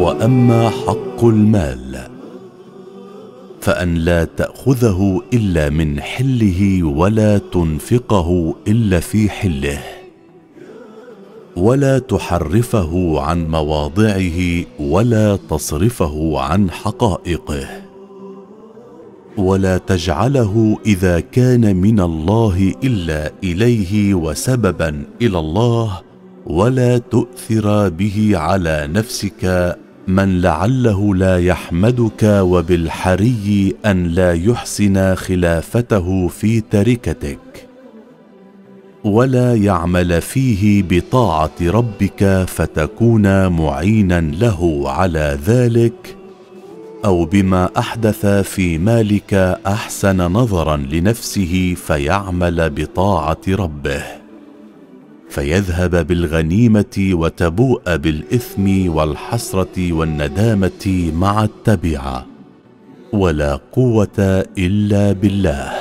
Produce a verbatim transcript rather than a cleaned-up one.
وأما حق المال فأن لا تأخذه إلا من حله ولا تنفقه إلا في حله، ولا تحرفه عن مواضعه ولا تصرفه عن حقائقه، ولا تجعله إذا كان من الله إلا إليه وسببا إلى الله، ولا تؤثر به على نفسك من لعله لا يحمدك، وبالحري أن لا يحسن خلافته في تركتك، ولا يعمل فيه بطاعة ربك فتكون معينا له على ذلك، أو بما أحدث في مالك أحسن نظرا لنفسه فيعمل بطاعة ربه، فيذهب بالغنيمة وتبوء بالإثم والحسرة والندامة مع التبعة، ولا قوة إلا بالله.